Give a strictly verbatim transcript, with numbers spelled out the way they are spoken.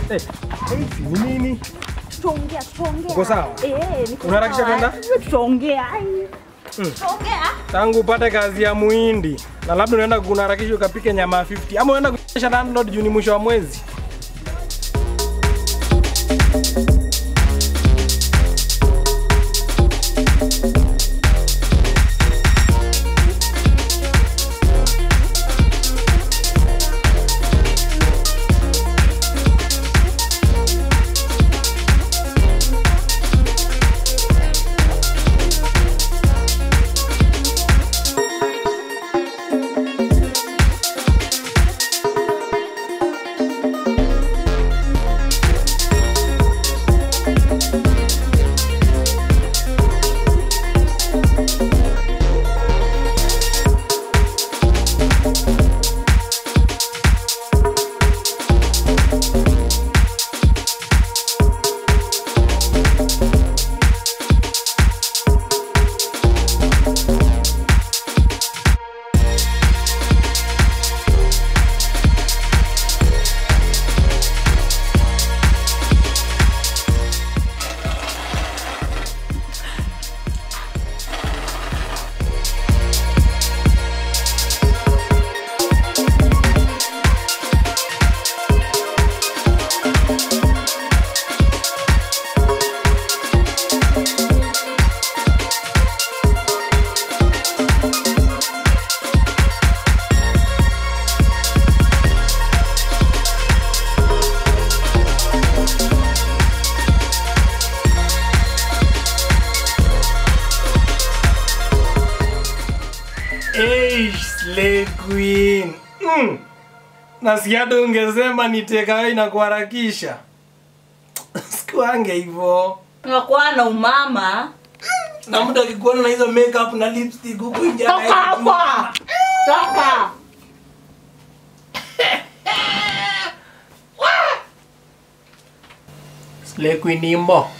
Eh, Aicy, ni nini? Tutaongea, tutaongea. Uko sawa? Eh, niko. Unaharakisha kwenda? Tutaongea. Tutaongea. Tangu upate kazi ya muhindi na labda unaenda kuharakisha ukapike nyama ya hamsini ama unaenda kunyesha landlord juu ni mwisho wa mwezi. Hey, slay queen. Mm. Nasikia ungesema nitekawe na kuharakisha. Sikuange hivyo. Unakuwa na umama. Na mtu akikuona na hizo makeup na lipstick huko nje. Toka hapa. Toka. Slay queen imbo.